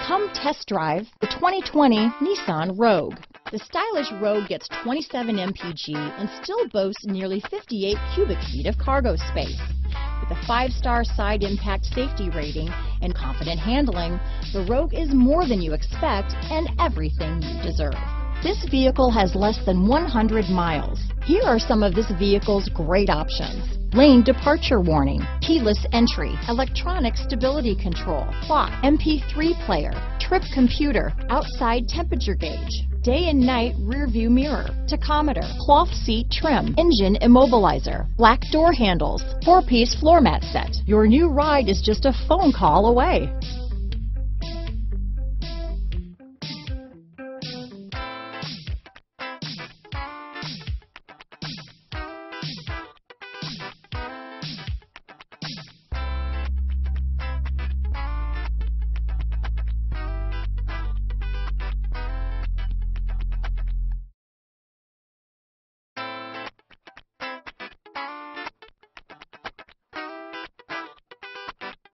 Come test drive the 2020 Nissan Rogue. The stylish Rogue gets 27 mpg and still boasts nearly 58 cubic feet of cargo space. With a 5-star side impact safety rating and confident handling, the Rogue is more than you expect and everything you deserve. This vehicle has less than 100 miles. Here are some of this vehicle's great options: lane departure warning, keyless entry, electronic stability control, clock, MP3 player, trip computer, outside temperature gauge, day and night rear view mirror, tachometer, cloth seat trim, engine immobilizer, black door handles, 4-piece floor mat set. Your new ride is just a phone call away.